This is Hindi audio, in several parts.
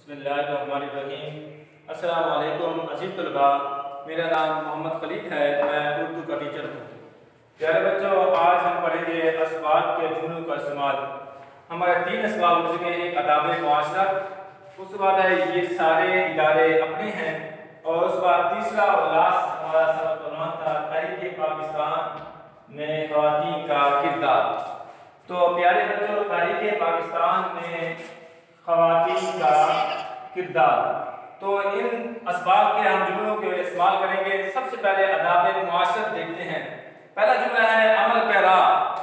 बिस्मिल्लाहिर्रहमानिर्रहीम। अस्सलाम वालेकुम अज़ीज़ तलबा, मेरा नाम मोहम्मद खलीद है, मैं उर्दू का टीचर हूँ। प्यारे बच्चों, आज हम पढ़ेंगे असबाब के जुमलों का इस्तेमाल। हमारे 3 असबाब हो चुके हैं। एक अदाब मुआशरा, उसके बाद है ये सारे इदारे अपने हैं, और उसके बाद तीसरा और लास्ट हमारा सबक उन्वान था तहरीक पाकिस्तान में ख़वातीन का किरदार। तो प्यारे बच्चों, तहरीक पाकिस्तान में ख़वातीन का किरदार, तो इन असबाब के हम जुमलों के इस्तेमाल करेंगे। सबसे पहले अदाब मुआशरत देखते हैं। पहला जुमला है अमल पैरा।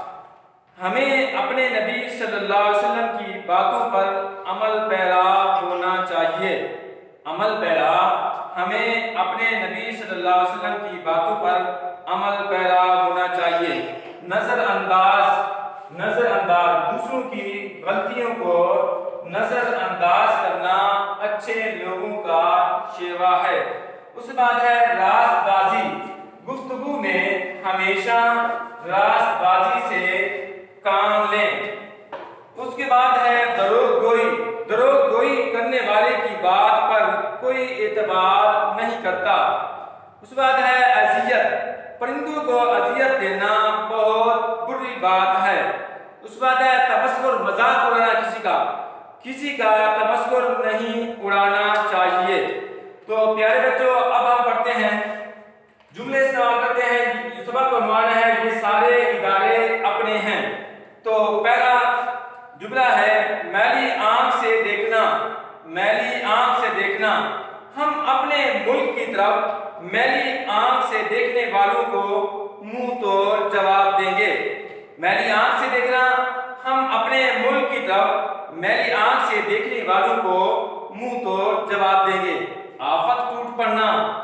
हमें अपने नबी सल्लल्लाहु अलैहि वसल्लम की बातों पर अमल पैरा होना चाहिए। अमल पैरा, हमें अपने नबी सल्लल्लाहु अलैहि वसल्लम की बातों पर अमल पैरा होना चाहिए। नजरअंदाज, दूसरों की गलतियों को नजरअंदाज करना अच्छे लोगों का शेवा है। उसके बाद है रास्तबाजी। गुफ्तगू में हमेशा रास्तबाजी से काम लें। उसके बाद है दरोगोई। दरोगोई करने वाले की बात पर कोई एतबार नहीं करता। उसके बाद है अजियत। परिंदों को अजियत देना बहुत बुरी बात है। उसके बाद है तमस्कुर। मजाक उड़ाना किसी का तमस्कुर नहीं उड़ाना चाहिए। तो प्यारे बच्चों, अब हम पढ़ते हैं, जुमले इस्तेमाल करते हैं। सबक का मान है ये सारे इदारे अपने हैं। तो पहला जुमला है मैली आंख से देखना। मैली आंख से देखना, हम अपने मुल्क की तरफ मैली आंख से देखने वालों को मुंह तोड़ जवाब देंगे। मैली आंख से देखना, हम अपने मुल्क की तरफ मैली आंख से देखने वालों को मुंह तोड़ जवाब देंगे। आफत टूट पड़ना,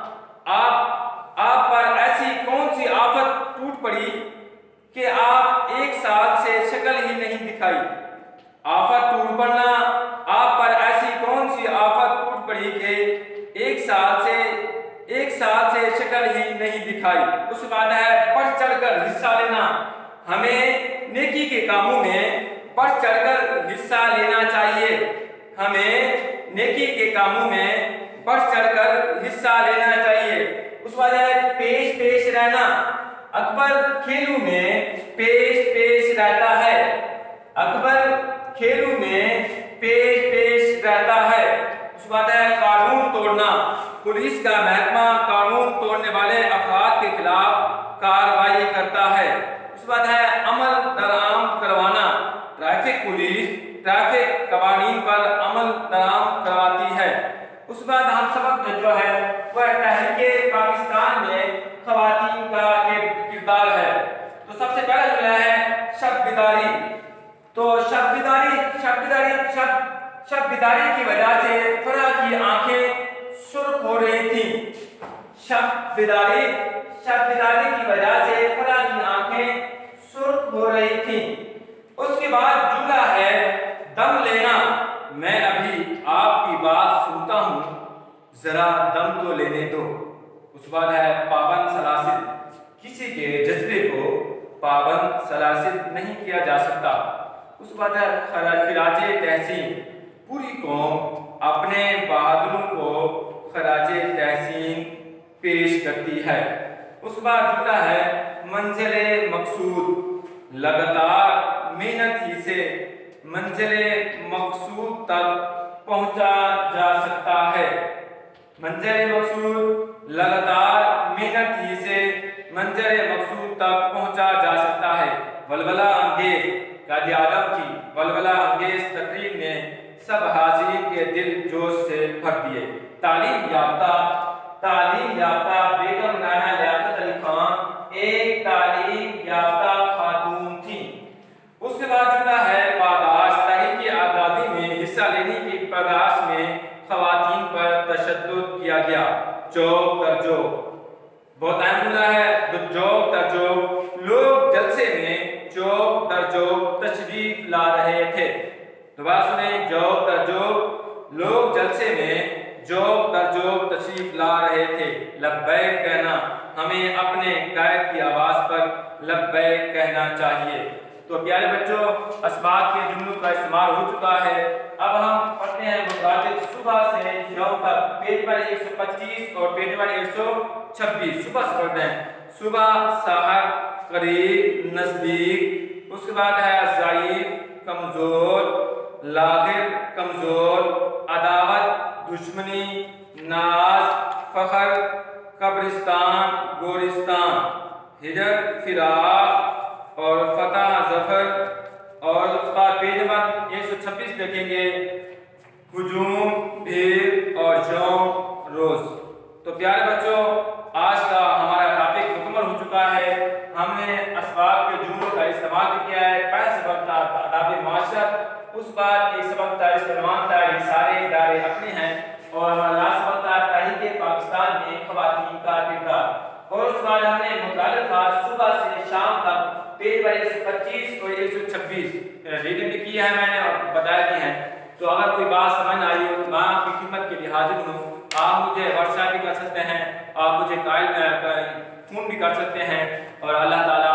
आप पर ऐसी कौन सी आफत टूट पड़ी कि आप 1 साल से शक्ल ही नहीं दिखाई। आफत टूट पड़ना, आप पर ऐसी कौन सी आफत टूट पड़ी कि 1 साल से शक्ल ही नहीं दिखाई। उसके बाद है बढ़ चढ़कर हिस्सा लेना। हमें नेकी के कामों में बढ़ चढ़कर हिस्सा लेना चाहिए। हमें नेकी के कामों में बढ़ चढ़कर हिस्सा लेना चाहिए। उस बाद है पेश रहना। अकबर खेलों में पेश रहता है। अकबर खेलों में पेश रहता है। उस बाद है कानून तोड़ना। पुलिस का महकमा कानून तोड़ने वाले अफराद के खिलाफ कार्रवाई करता है। उस बाद है अमल दरामद करवाना। ट्रैफिक पुलिस ट्रैफिक कवानीन पर अमल दरामद करवाती है। उस बाद हम सबक जो है वह तहरीक पाकिस्तान में ख़वातीन का किरदार है। तो सबसे पहला जुमला है शब बिदारी। तो शब बिदारी की वजह से फरा की आंखें सुर्ख हो रही थी। शब बिदारी की वजह से फरा की आंखें सुर्ख हो रही थी। उसके बाद जुमला है दम लेना। मैं अभी आपकी बात सुनता हूँ, जरा दम तो लेने दो। उसके बाद है पाबंद सलासिल। किसी के जज्बे को पाबंद सलासिल नहीं किया जा सकता। उसके बाद है खराजे तहसीन। पूरी कौम अपने बहादुरों को खराजे तहसीन पेश करती है। उसके बाद जुमला है मंजिले मकसूद। लगातार मेहनत ही से मंजिले मकसूद तक पहुंचा जा सकता है। मंजिले मकसूद, लगातार मेहनत ही से मंजिले मकसूद तक पहुंचा जा सकता है। वलवला अंगेज कायदे आज़म की वलवला अंगेज तकरीर ने सब हाज़िरीन के दिल जोश से भर दिए। तालीम याफ्ता बेगम राना लियाकत अली खान एक तालीम याफ्ता खातून थी। उसके बाद जुमला है पादाश। तहरीक आज़ादी में हिस्सा लेने की पादाश में ख़वातीन पर तशद्दुद किया गया। चौक दर चौक, बहुत अहम जुमला है। चौक दर चौक, लोग जलसे में चौक दर चौक तशरीफ ला रहे थे। दोबारा सुने, चौक दर चौक, लोग जलसे में चौक दर चौक तशरीफ ला रहे थे। लब्बैक कहना, हमें अपने कायद की आवाज़ पर लब्बैक कहना चाहिए। तो प्यारे बच्चों, असबाब के जुमलों का इस्तेमाल हो चुका है। अब हम पढ़ते हैं मुताबिक सुबह से यौ तक, पेज पर 125 और पेज पर 126 सुबह से पढ़ते हैं। सुबह, सहर, करीब, नजदीक। उसके बाद है ज़ईफ, कमजोर, लागिर, कमजोर, अदावत, दुश्मनी, नाज, फखर, कब्रिस्तान, गोरिस्तान, हिजर, फिराक और फतह, जफर। और उसका पेज नंबर 126 देखेंगे, हुजूम, भीड़ और जौं, रोज। तो प्यारे बच्चों, आज का हमारा टॉपिक मुकम्मल हो चुका है। हमने असबाब के जुमलों का इस्तेमाल भी किया है। पहला सबक था आदाब माशरत, उस बाद एक सबक था इस्तेमाल था, ये सारे इदारे अपने हैं। और हमारा लास्ट सबक था तहरीक पाकिस्तान में ख़वातीन का किरदार। और उसके बाद हमने मुतालिब था सुबह से शाम तक, पेज पर 125 और 126 रीडिंग भी की है मैंने और बताया भी है। तो अगर कोई बात समझ ना आई हो तो मैं आपकी खिदमत के लिए हाजिर हूँ। आप मुझे व्हाट्सएप भी कर सकते हैं, आप मुझे कॉल फोन भी कर सकते हैं। और अल्लाह ताला